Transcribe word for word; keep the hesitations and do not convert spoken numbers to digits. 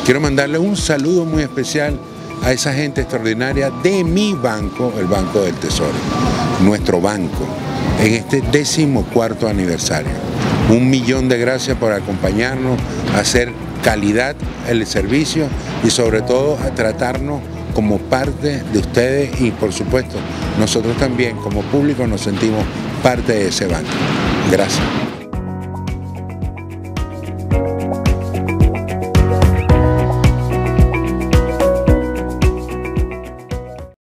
quiero mandarle un saludo muy especial a esa gente extraordinaria de mi banco, el Banco del Tesoro, nuestro banco, en este decimocuarto aniversario. Un millón de gracias por acompañarnos, a hacer calidad el servicio y sobre todo a tratarnos como parte de ustedes y por supuesto nosotros también como público nos sentimos parte de ese banco. Gracias.